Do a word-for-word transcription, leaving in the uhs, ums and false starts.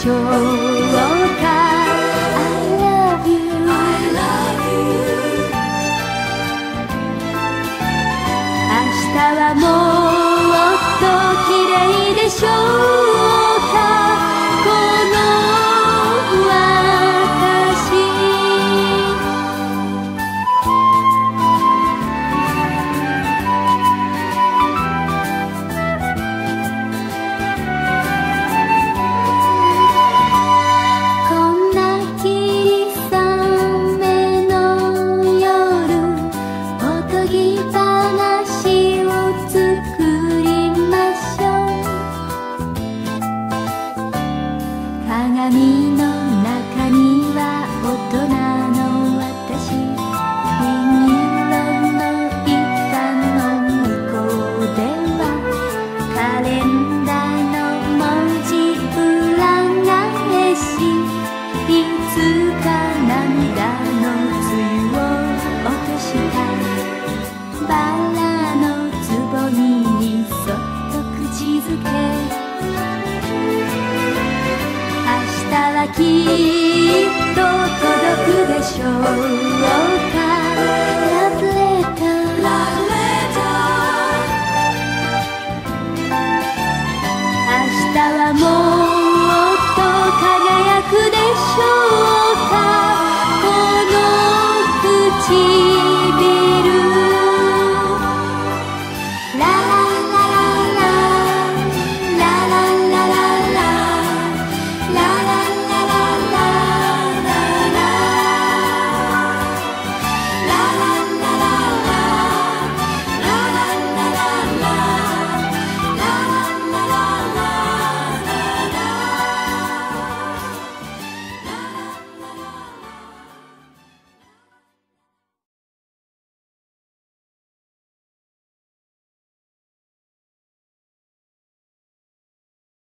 しょうか。 I love you I love you 明日はもっと綺麗でしょうか。この私こんな霧雨の夜おとぎ話を作りましょう。鏡の中には大人の私、銀色の板の向こうではカレンダーの文字裏返し、いつか涙の梅雨を落としたバラのつぼみにそっと口づけ、明日はきっと届くでしょうか。 Love letter Love letter 明日はもう